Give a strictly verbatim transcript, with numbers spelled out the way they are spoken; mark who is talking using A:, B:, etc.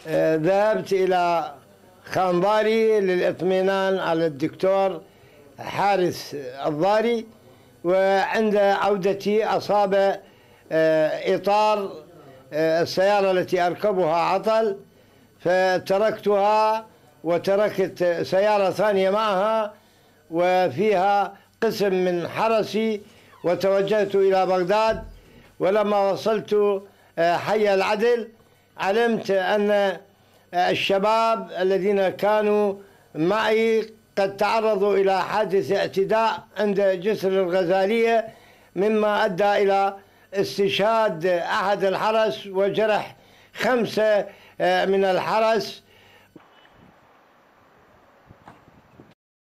A: ذهبت إلى خان ضاري للإطمئنان على الدكتور حارث الضاري، وعند عودتي أصاب إطار السيارة التي أركبها عطل، فتركتها وتركت سيارة ثانية معها وفيها قسم من حرسي، وتوجهت إلى بغداد. ولما وصلت حي العدل علمت أن الشباب الذين كانوا معي قد تعرضوا إلى حادث اعتداء عند جسر الغزالية، مما أدى إلى استشهاد أحد الحرس وجرح خمسة من الحرس،